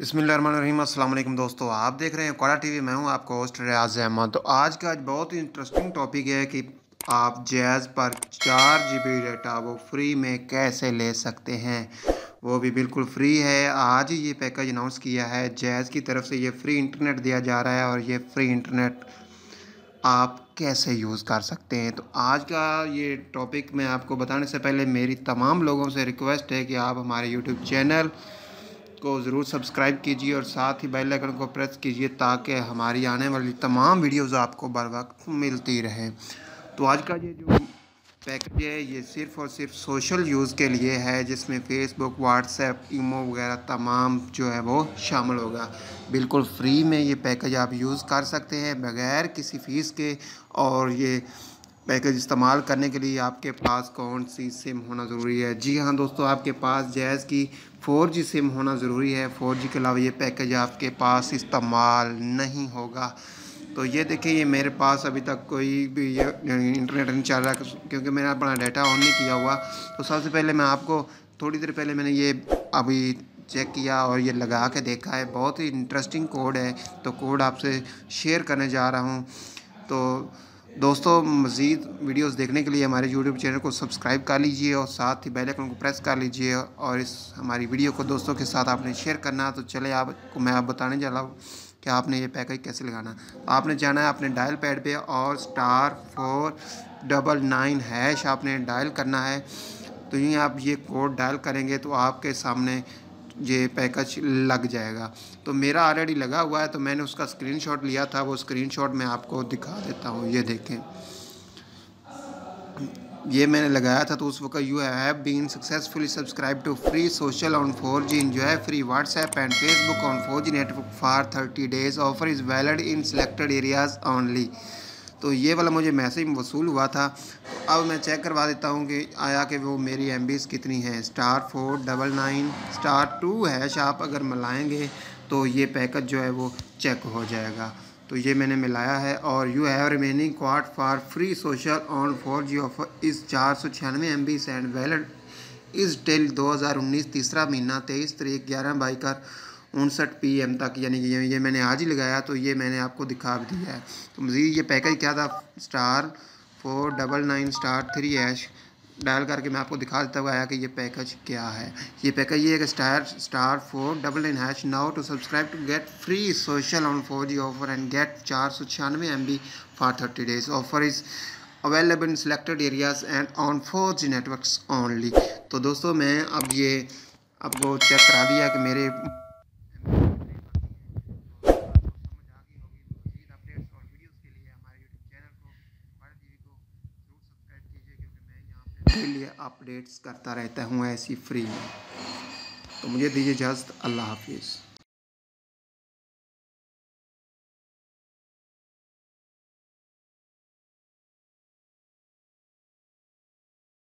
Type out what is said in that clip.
बिस्मिल्लाहिर्रहमानिर्रहीम। अस्सलाम वालेकुम दोस्तों, आप देख रहे हैं कोड़ा टीवी। मैं हूं आपका होस्ट रियाज अहमद। तो आज बहुत ही इंटरेस्टिंग टॉपिक है कि आप जैज़ पर 4 GB डाटा वो फ्री में कैसे ले सकते हैं, वो भी बिल्कुल फ्री है। आज ही ये पैकेज अनाउंस किया है जैज़ की तरफ से। ये फ्री इंटरनेट दिया जा रहा है और ये फ्री इंटरनेट आप कैसे यूज़ कर सकते हैं। तो आज का ये टॉपिक मैं आपको बताने से पहले मेरी तमाम लोगों से रिक्वेस्ट है कि आप हमारे यूट्यूब चैनल को ज़रूर सब्सक्राइब कीजिए और साथ ही बेल आइकन को प्रेस कीजिए ताकि हमारी आने वाली तमाम वीडियोज़ आपको बर वक्त मिलती रहे। तो आज का ये जो पैकेज है ये सिर्फ़ और सिर्फ सोशल यूज़ के लिए है, जिसमें फ़ेसबुक, व्हाट्सएप, ईमो वगैरह तमाम जो है वो शामिल होगा। बिल्कुल फ्री में ये पैकेज आप यूज़ कर सकते हैं बग़ैर किसी फ़ीस के। और ये पैकेज इस्तेमाल करने के लिए आपके पास कौन सी सिम होना ज़रूरी है? जी हाँ दोस्तों, आपके पास जैज़ की 4G सिम होना ज़रूरी है। 4G के अलावा ये पैकेज आपके पास इस्तेमाल नहीं होगा। तो ये देखिए, ये मेरे पास अभी तक कोई भी ये इंटरनेट नहीं चल रहा क्योंकि मैंने अपना डाटा ऑन नहीं किया हुआ। तो सबसे पहले मैं आपको थोड़ी देर पहले मैंने ये अभी चेक किया और ये लगा के देखा है। बहुत ही इंटरेस्टिंग कोड है, तो कोड आपसे शेयर करने जा रहा हूँ। तो दोस्तों, मज़ीद वीडियोस देखने के लिए हमारे यूट्यूब चैनल को सब्सक्राइब कर लीजिए और साथ ही बेल आइकन को प्रेस कर लीजिए और इस हमारी वीडियो को दोस्तों के साथ आपने शेयर करना है। तो चले आपको मैं बताने जा रहा हूँ कि आपने ये पैकेज कैसे लगाना। आपने जाना है अपने डायल पैड पे और *499# आपने डायल करना है। तो यूँ आप ये कोड डायल करेंगे तो आपके सामने ये पैकेज लग जाएगा। तो मेरा ऑलरेडी लगा हुआ है, तो मैंने उसका स्क्रीनशॉट लिया था। वो स्क्रीनशॉट मैं आपको दिखा देता हूँ। ये देखें, ये मैंने लगाया था तो उस वक्त you have been successfully subscribe to free social on 4G, enjoy free WhatsApp and Facebook on 4G network for 30 days। Offer is valid in selected areas only. तो ये वाला मुझे मैसेज वसूल हुआ था। तो अब मैं चेक करवा देता हूँ कि आया कि वो मेरी MBs कितनी है। *499*2# आप अगर मिलाएंगे तो ये पैकेज जो है वो चेक हो जाएगा। तो ये मैंने मिलाया है और you have remaining quota for free social on 4G offer is 496 MBs and valid is till 2019 तीसरा महीना 23 तारीख 11:59 PM तक। यानी कि ये मैंने आज ही लगाया, तो ये मैंने आपको दिखा भी दिया है। तो मज़ीद ये पैकेज क्या था, *499*3# डायल करके मैं आपको दिखा देता हुआ आया कि ये पैकेज क्या है। ये पैकेज ये है कि *499# now to subscribe to get free social on 4G offer and get 496 MB for 30 days। Offer is available in selected areas and on 4G networks only. तो दोस्तों, मैं अब ये आपको चेक करा दिया कि मेरे लिए अपडेट्स करता रहता हूँ ऐसी फ्री में। तो मुझे दीजिए इजाज़त। अल्लाह हाफिज़।